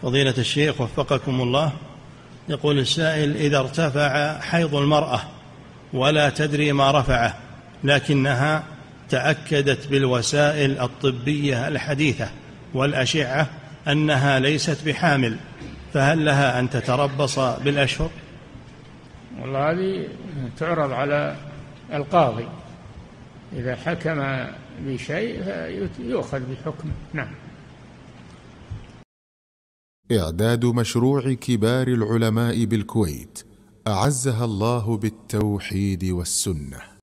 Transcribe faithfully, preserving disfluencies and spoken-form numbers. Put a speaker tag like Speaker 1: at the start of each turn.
Speaker 1: فضيلة الشيخ وفقكم الله، يقول السائل: إذا ارتفع حيض المرأة ولا تدري ما رفعه، لكنها تأكدت بالوسائل الطبية الحديثة والأشعة أنها ليست بحامل، فهل لها أن تتربص بالأشهر؟
Speaker 2: والله هذه تعرض على القاضي، إذا حكم بشيء يؤخذ بحكمه. نعم.
Speaker 3: إعداد مشروع كبار العلماء بالكويت أعزها الله بالتوحيد والسنة.